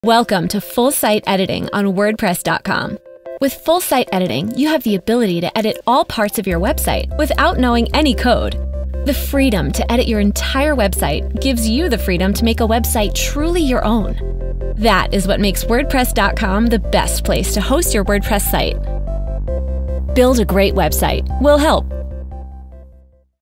Welcome to Full Site Editing on WordPress.com. With Full Site Editing, you have the ability to edit all parts of your website without knowing any code. The freedom to edit your entire website gives you the freedom to make a website truly your own. That is what makes WordPress.com the best place to host your WordPress site. Build a great website. We'll help.